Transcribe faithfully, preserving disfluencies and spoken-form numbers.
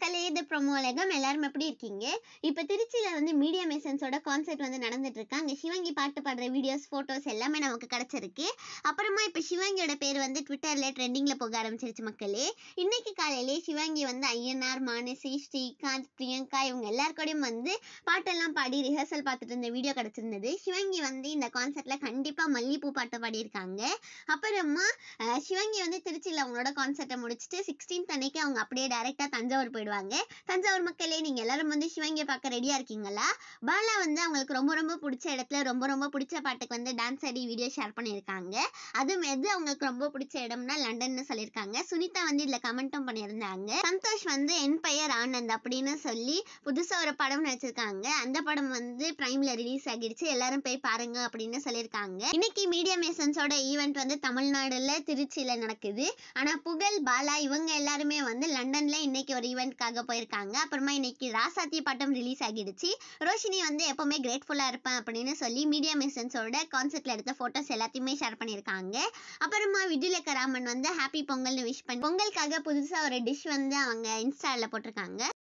கலையது promo உலகம் எல்லாரும் எப்படி இருக்கீங்க? இப்போ திருச்சியில வந்து மீடியா மேசன்ஸோட கான்சர்ட் வந்து நடந்துட்டு இருக்கு. அங்க சிவங்கி பாட்டு பாடுற வீடியோஸ், போட்டோஸ் எல்லாமே நமக்கு கிடைச்சிருக்கு. அப்புறமா இப்போ சிவங்கியோட பேர் வந்து ட்விட்டர்ல ட்ரெண்டிங்ல போக ஆரம்பிச்சிருச்சு மக்களே. இன்னைக்கு காலையிலே சிவங்கி வந்து ஐயனார், மானசி, ஸ்ரீகாந்த், பிரியங்கா இவங்க எல்லாருக்கூடயும் வந்து பாட்டெல்லாம் பாடி ரிஹர்சல் பார்த்துட்டு இருந்த வீடியோ கிடைச்சிருந்தது. சிவங்கி வந்து இந்த கான்சர்ட்ல கண்டிப்பா மல்லிப்பூ பாட்டு பாடியிருக்காங்க. அப்புறமா சிவங்கி வந்து திருச்சியில் அவங்களோட கான்சர்ட்டை முடிச்சுட்டு சிக்ஸ்டீன்த் அன்னைக்கு அவங்க அப்படியே டைரக்டா தஞ்சாவூர் போயிடுவாங்க. தஞ்சாவூர் மக்களே, நீங்க எல்லாரும் வந்து சிவங்கியை பார்க்க ரெடியா இருக்கீங்களா? பாலா வந்து அவங்களுக்கு ரொம்ப ரொம்ப பிடிச்ச இடத்துல ரொம்ப ரொம்ப பிடிச்ச பாட்டுக்கு வந்து டான்ஸ் ஆடி வீடியோ ஷேர் பண்ணியிருக்காங்க. அதுவும் எது அவங்களுக்கு ரொம்ப பிடிச்ச இடம்னா லண்டன்னு சொல்லியிருக்காங்க. சுனிதா வந்து இதுல கமெண்ட்டும் பண்ணியிருந்தாங்க. சந்தோஷ் வந்து என்பயர் ஆனந்த் அப்படின்னு சொல்லி புதுசா ஒரு படம் நடிச்சிருக்காங்க. அந்த படம் வந்து பிரைம்ல ரிலீஸ் ஆகிடுச்சு, எல்லாரும் போய் பாருங்க அப்படின்னு சொல்லியிருக்காங்க. இன்னைக்கு மீடியா மேசன்ஸோட ஈவெண்ட் வந்து தமிழ்நாடுல திருச்சியில நடக்குது. ஆனா புகழ், பாலா இவங்க எல்லாருமே வந்து லண்டன்ல இன்னைக்கு ஒரு ஈவெண்ட்காக போயிருக்காங்க. அப்புறமா இன்னைக்கு ராசாத்தி படம் ரிலீஸ் ஆகிடுச்சு. ரோஷினி வந்து எப்பவுமே கிரேட்ஃபுல்லா இருப்பேன் அப்படின்னு சொல்லி மீடியா மேசன்ஸோட கான்சர்ட்ல எடுத்த போட்டோஸ் எல்லாத்தையுமே ஷேர் பண்ணியிருக்காங்க. அப்புறமா விஜயலட்சுமி ராமன் வந்து ஹாப்பி பொங்கல்னு விஷ் பண்ணி பொங்கலுக்காக புதுசா ஒரு டிஷ் வந்து அவங்க இன்ஸ்டால போட்டிருக்காங்க.